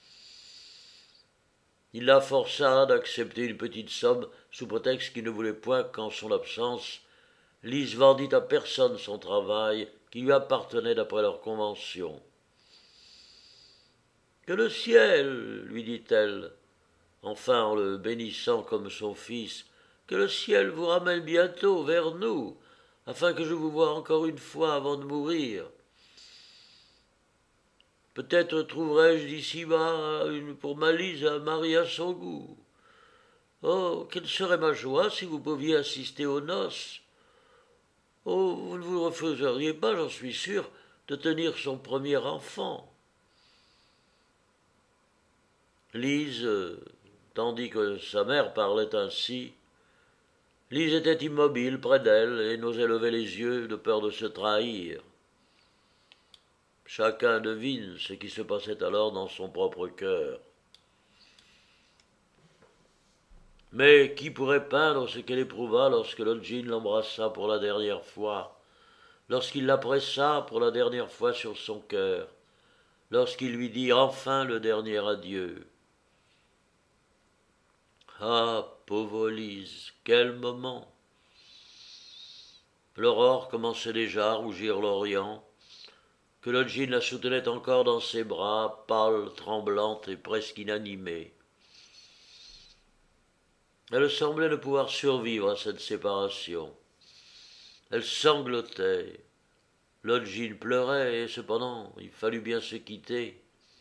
Il la força d'accepter une petite somme sous prétexte qu'il ne voulait point qu'en son absence, Lise vendît à personne son travail qui lui appartenait d'après leur convention. « Que le ciel, lui dit-elle, enfin en le bénissant comme son fils, que le ciel vous ramène bientôt vers nous, afin que je vous voie encore une fois avant de mourir. Peut-être trouverai-je d'ici-bas pour ma Lise un mari à son goût. Oh, quelle serait ma joie si vous pouviez assister aux noces. Oh, vous ne vous refuseriez pas, j'en suis sûr, de tenir son premier enfant. » Lise, tandis que sa mère parlait ainsi, Lise était immobile près d'elle et n'osait lever les yeux de peur de se trahir. Chacun devine ce qui se passait alors dans son propre cœur. Mais qui pourrait peindre ce qu'elle éprouva lorsque Lodgin l'embrassa pour la dernière fois, lorsqu'il la pressa pour la dernière fois sur son cœur, lorsqu'il lui dit enfin le dernier adieu. Ah, pauvre Lise, quel moment! L'aurore commençait déjà à rougir l'Orient, que Lodgin la soutenait encore dans ses bras, pâle, tremblante et presque inanimée. Elle semblait ne pouvoir survivre à cette séparation. Elle sanglotait. Lodgin pleurait, et cependant, il fallut bien se quitter.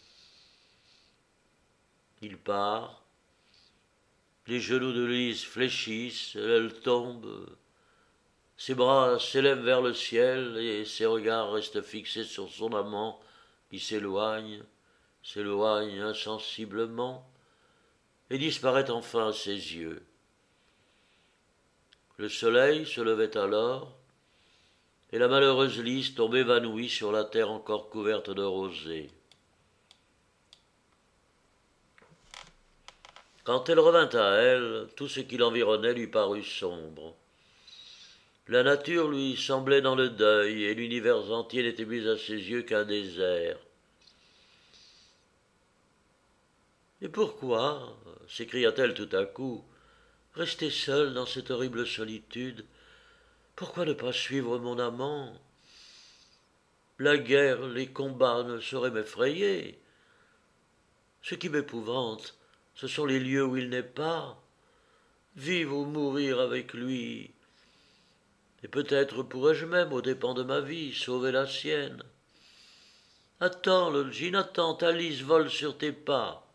Il part. Les genoux de Lise fléchissent, elle tombe. Ses bras s'élèvent vers le ciel, et ses regards restent fixés sur son amant, qui s'éloigne insensiblement, et disparaît enfin à ses yeux. Le soleil se levait alors, et la malheureuse Lise tombe évanouie sur la terre encore couverte de rosée. Quand elle revint à elle, tout ce qui l'environnait lui parut sombre. La nature lui semblait dans le deuil, et l'univers entier n'était plus à ses yeux qu'un désert. « Et pourquoi, s'écria-t-elle tout à coup, rester seule dans cette horrible solitude, Pourquoi ne pas suivre mon amant? La guerre, les combats ne sauraient m'effrayer. Ce qui m'épouvante, ce sont les lieux où il n'est pas. Vivre ou mourir avec lui. Et peut-être pourrais-je même, aux dépens de ma vie, sauver la sienne. Attends, Lodgin, attends, ta Lise vole sur tes pas.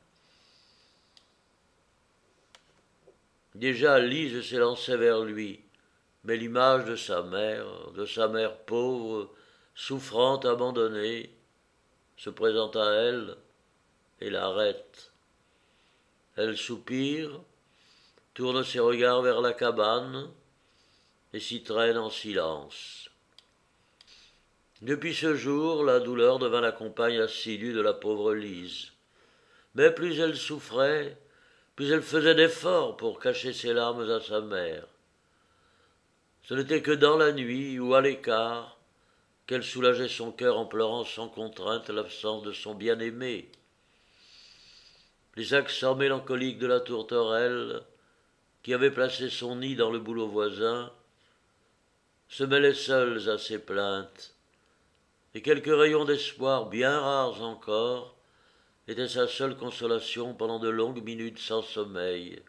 Déjà Lise s'élançait vers lui, mais l'image de sa mère pauvre, souffrante, abandonnée, se présente à elle et l'arrête. Elle soupire, tourne ses regards vers la cabane et s'y traîne en silence. Depuis ce jour, la douleur devint la compagne assidue de la pauvre Lise. Mais plus elle souffrait, plus elle faisait d'efforts pour cacher ses larmes à sa mère. Ce n'était que dans la nuit ou à l'écart qu'elle soulageait son cœur en pleurant sans contrainte l'absence de son bien-aimé. Les accents mélancoliques de la tourterelle, qui avait placé son nid dans le bouleau voisin, se mêlaient seuls à ses plaintes, et quelques rayons d'espoir bien rares encore étaient sa seule consolation pendant de longues minutes sans sommeil.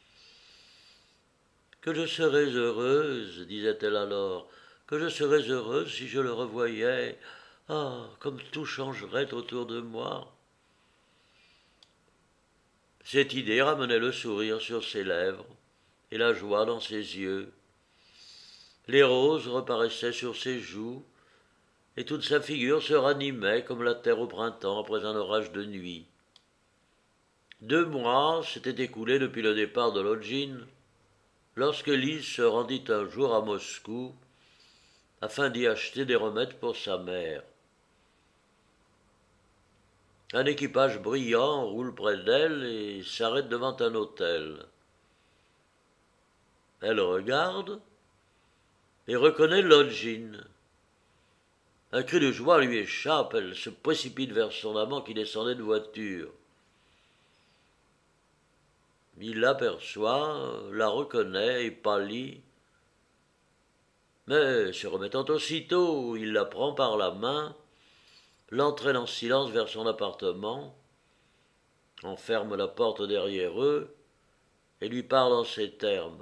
Que je serais heureuse, disait-elle alors, que je serais heureuse si je le revoyais. Ah, comme tout changerait autour de moi. Cette idée ramenait le sourire sur ses lèvres et la joie dans ses yeux. Les roses reparaissaient sur ses joues, et toute sa figure se ranimait comme la terre au printemps après un orage de nuit. 2 mois s'étaient écoulés depuis le départ de Lodgin, lorsque Lise se rendit un jour à Moscou afin d'y acheter des remèdes pour sa mère. Un équipage brillant roule près d'elle et s'arrête devant un hôtel. Elle regarde et reconnaît Lodgin. Un cri de joie lui échappe, elle se précipite vers son amant qui descendait de voiture. Il l'aperçoit, la reconnaît et pâlit. Mais, se remettant aussitôt, il la prend par la main, l'entraîne en silence vers son appartement, enferme la porte derrière eux et lui parle en ces termes.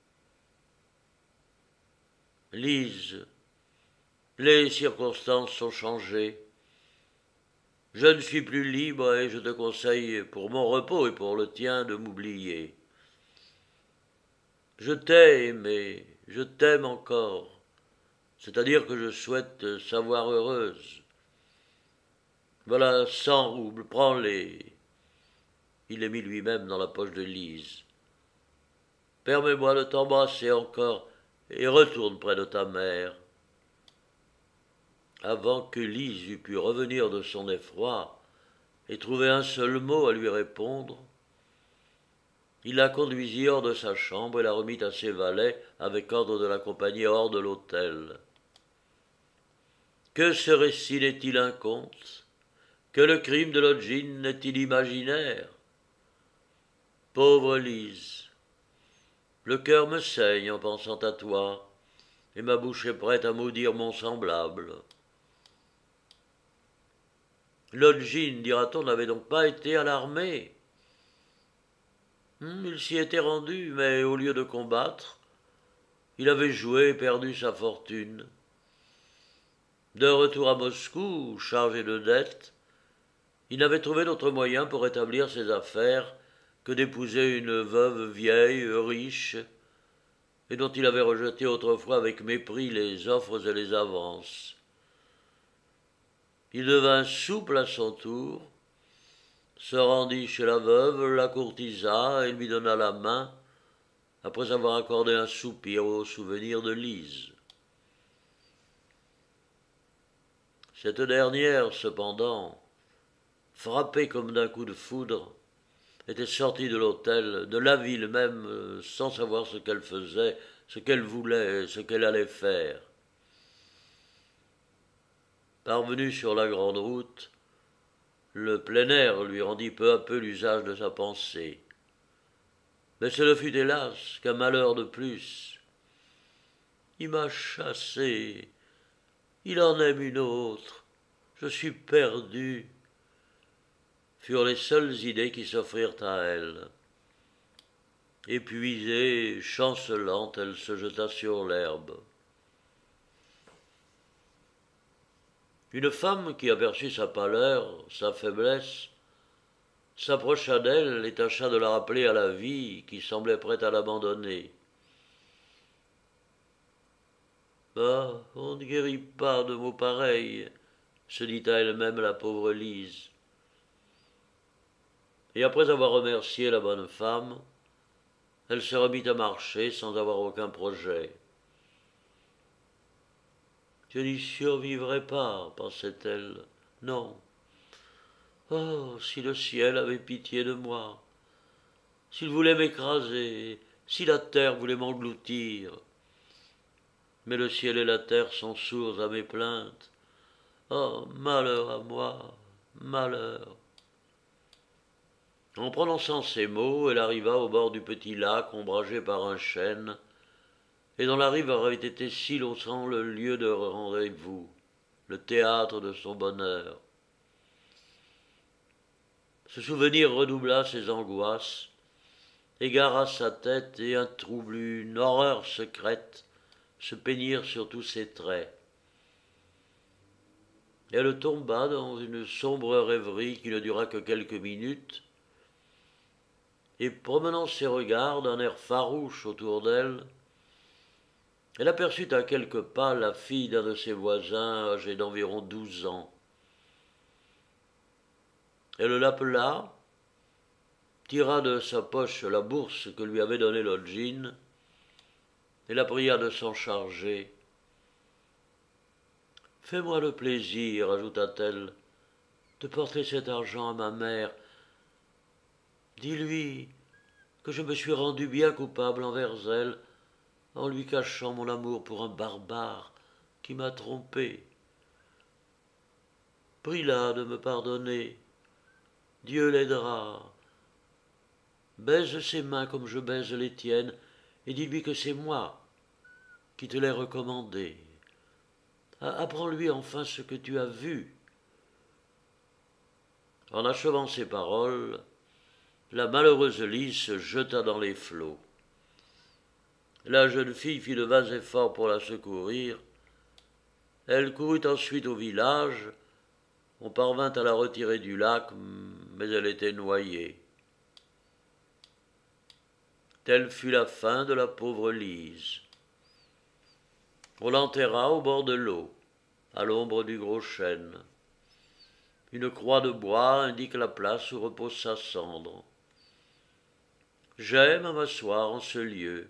Lise, les circonstances sont changées. Je ne suis plus libre et je te conseille, pour mon repos et pour le tien, de m'oublier. Je t'ai aimé, je t'aime encore, c'est-à-dire que je souhaite te savoir heureuse. Voilà 100 roubles, prends-les. Il les mit lui-même dans la poche de Lise. Permets-moi de t'embrasser encore et retourne près de ta mère. Avant que Lise eût pu revenir de son effroi et trouver un seul mot à lui répondre, il la conduisit hors de sa chambre et la remit à ses valets avec ordre de l'accompagner hors de l'hôtel. Que ce récit n'est-il un conte? Que le crime de Lodgin n'est-il imaginaire? Pauvre Lise, le cœur me saigne en pensant à toi, et ma bouche est prête à maudire mon semblable. Lodgin, dira-t-on, n'avait donc pas été à l'armée. Il s'y était rendu, mais au lieu de combattre, il avait joué et perdu sa fortune. De retour à Moscou, chargé de dettes, il n'avait trouvé d'autre moyen pour établir ses affaires que d'épouser une veuve vieille, riche, et dont il avait rejeté autrefois avec mépris les offres et les avances. Il devint souple à son tour, se rendit chez la veuve, la courtisa et lui donna la main, après avoir accordé un soupir au souvenir de Lise. Cette dernière, cependant, frappée comme d'un coup de foudre, était sortie de l'hôtel, de la ville même, sans savoir ce qu'elle faisait, ce qu'elle voulait, ce qu'elle allait faire. Parvenue sur la grande route, le plein air lui rendit peu à peu l'usage de sa pensée. Mais ce ne fut hélas qu'un malheur de plus. Il m'a chassé. Il en aime une autre. Je suis perdu. Furent les seules idées qui s'offrirent à elle. Épuisée, chancelante, elle se jeta sur l'herbe. Une femme qui aperçut sa pâleur, sa faiblesse, s'approcha d'elle et tâcha de la rappeler à la vie qui semblait prête à l'abandonner. « Ah, on ne guérit pas de mots pareils, » se dit à elle-même la pauvre Lise. Et après avoir remercié la bonne femme, elle se remit à marcher sans avoir aucun projet. « Je n'y survivrai pas, pensait-elle. Non. Oh, si le ciel avait pitié de moi, s'il voulait m'écraser, si la terre voulait m'engloutir. Mais le ciel et la terre sont sourds à mes plaintes. Oh, malheur à moi, malheur. » En prononçant ces mots, elle arriva au bord du petit lac ombragé par un chêne, et dont la rive avait été si longtemps le lieu de rendez-vous, le théâtre de son bonheur. Ce souvenir redoubla ses angoisses, égara sa tête, et un trouble, une horreur secrète se peignirent sur tous ses traits. Elle tomba dans une sombre rêverie qui ne dura que quelques minutes, et promenant ses regards d'un air farouche autour d'elle, elle aperçut à quelques pas la fille d'un de ses voisins, âgée d'environ 12 ans. Elle l'appela, tira de sa poche la bourse que lui avait donnée Lodgine, et la pria de s'en charger. « Fais-moi le plaisir, ajouta-t-elle, de porter cet argent à ma mère. Dis-lui que je me suis rendu bien coupable envers elle en lui cachant mon amour pour un barbare qui m'a trompé. Prie-la de me pardonner. Dieu l'aidera. Baise ses mains comme je baise les tiennes et dis-lui que c'est moi qui te l'ai recommandé. Apprends-lui enfin ce que tu as vu. » En achevant ces paroles, la malheureuse Lise se jeta dans les flots. La jeune fille fit de vains efforts pour la secourir. Elle courut ensuite au village. On parvint à la retirer du lac, mais elle était noyée. Telle fut la fin de la pauvre Lise. On l'enterra au bord de l'eau, à l'ombre du gros chêne. Une croix de bois indique la place où repose sa cendre. J'aime à m'asseoir en ce lieu.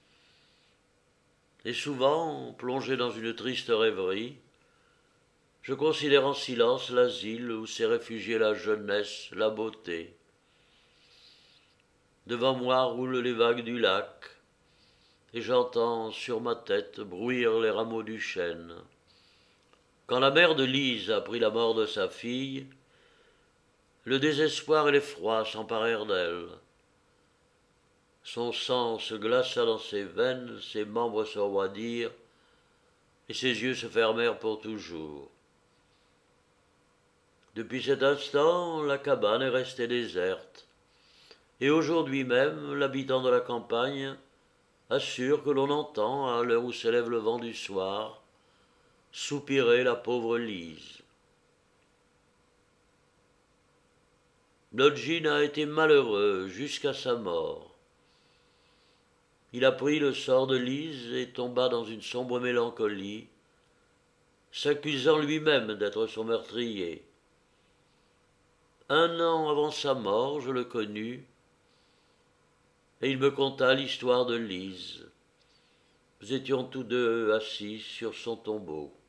Et souvent, plongé dans une triste rêverie, je considère en silence l'asile où s'est réfugiée la jeunesse, la beauté. Devant moi roulent les vagues du lac, et j'entends sur ma tête bruire les rameaux du chêne. Quand la mère de Lise apprit la mort de sa fille, le désespoir et l'effroi s'emparèrent d'elle. Son sang se glaça dans ses veines, ses membres se roidirent, et ses yeux se fermèrent pour toujours. Depuis cet instant, la cabane est restée déserte, et aujourd'hui même, l'habitant de la campagne assure que l'on entend, à l'heure où s'élève le vent du soir, soupirer la pauvre Lise. Lodgine a été malheureux jusqu'à sa mort. Il apprit le sort de Lise et tomba dans une sombre mélancolie, s'accusant lui-même d'être son meurtrier. 1 an avant sa mort, je le connus, et il me conta l'histoire de Lise. Nous étions tous deux assis sur son tombeau.